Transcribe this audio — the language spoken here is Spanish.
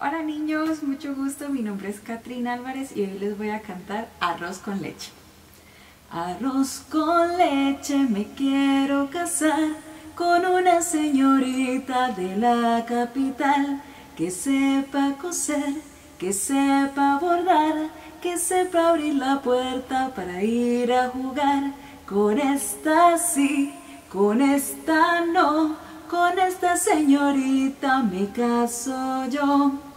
Hola niños, mucho gusto, mi nombre es Catherine Álvarez y hoy les voy a cantar Arroz con leche. Arroz con leche me quiero casar con una señorita de la capital que sepa coser, que sepa bordar, que sepa abrir la puerta para ir a jugar. Con esta sí, con esta no, con esta señorita me caso yo.